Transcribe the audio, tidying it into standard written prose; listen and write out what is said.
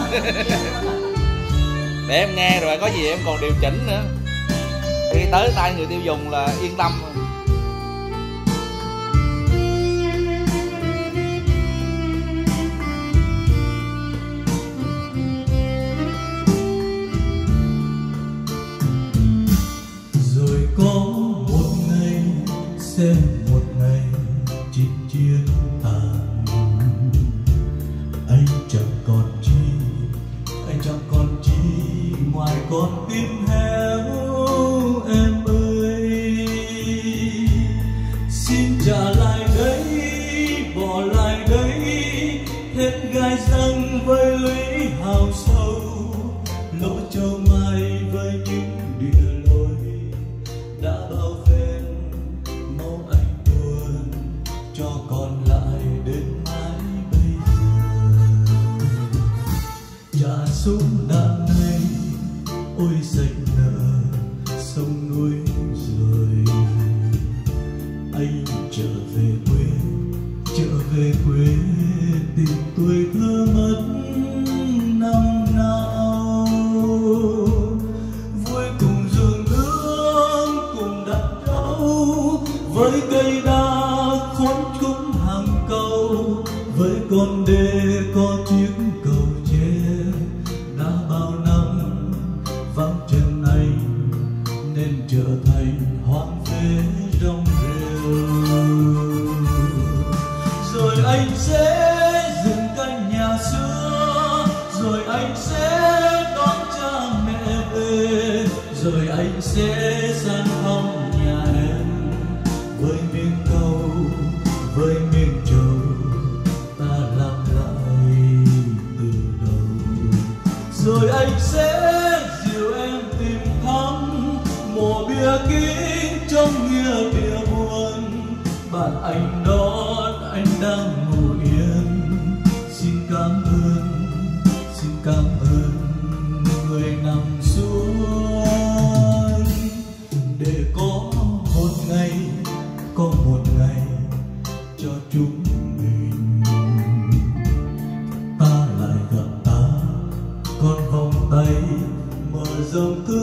Để em nghe rồi có gì em còn điều chỉnh nữa, khi tới tay người tiêu dùng là yên tâm. Rồi có một ngày sẽ một ngày chinh chiến tàn, anh chẳng còn chi, anh chẳng còn chi ngoài con tim héo em ơi. Xin trả lại đấy, bỏ lại đấy hết gai răng với lũy hào sâu, lỗ châu mai với những địa lối đã bao phen máu anh tuôn cho còn lại đến mãi bây giờ. Trả súng đạn này ôi sạch nợ sông núi rồi, anh trở về quê tìm tuổi thơ mất năm nào. Vui cùng giường nướng cùng đặt trâu, với cây đa khốn khúc hàng câu, với con đê có chiếc cầu tre đã bao năm vắng chân anh nên trở thành hoang phế rong rêu. Rồi anh sẽ dựng căn nhà xưa, rồi anh sẽ đón cha mẹ về, rồi anh sẽ san phong nhà em với miếng câu, với miếng trầu ta làm lại từ đầu. Rồi anh sẽ dìu em tìm thăm mộ bia kín trong nghĩa địa buồn, bạn anh đón anh đang ngủ yên. Xin cảm ơn người nằm xuống để có một ngày cho chúng mình. Ta lại gặp ta, con vòng tay mở rộng